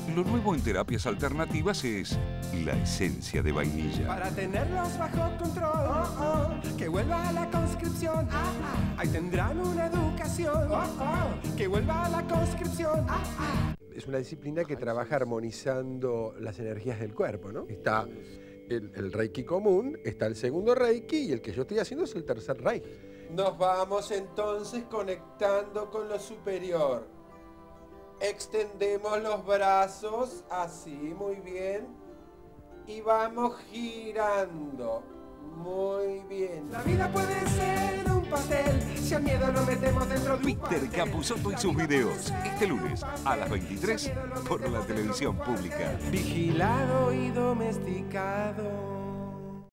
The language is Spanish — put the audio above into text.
Lo nuevo en terapias alternativas es la esencia de vainilla. Para tenerlos bajo control, que vuelva a la conscripción, ahí tendrán una educación, que vuelva a la conscripción, Es una disciplina que trabaja armonizando las energías del cuerpo, ¿no? Está el Reiki común, está el segundo Reiki y el que yo estoy haciendo es el tercer Reiki. Nos vamos entonces conectando con lo superior. Extendemos los brazos, así, muy bien. Y vamos girando. Muy bien. La vida puede ser un pastel, si al miedo lo metemos dentro de un Víctor pastel. Capusotto y sus videos, este lunes a las 23 por la televisión pública. Vigilado y domesticado.